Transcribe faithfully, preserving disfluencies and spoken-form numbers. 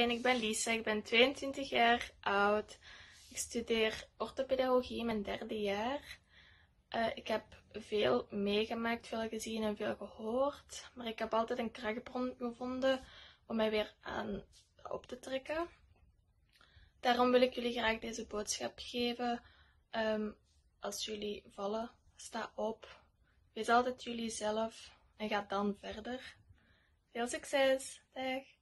iedereen, ik ben Lisa, ik ben tweeëntwintig jaar oud. Ik studeer orthopedagogie in mijn derde jaar. Uh, ik heb veel meegemaakt, veel gezien en veel gehoord. Maar ik heb altijd een krachtbron gevonden om mij weer aan op te trekken. Daarom wil ik jullie graag deze boodschap geven. Um, als jullie vallen, sta op. Wees altijd jullie zelf en ga dan verder. Veel succes! Dag!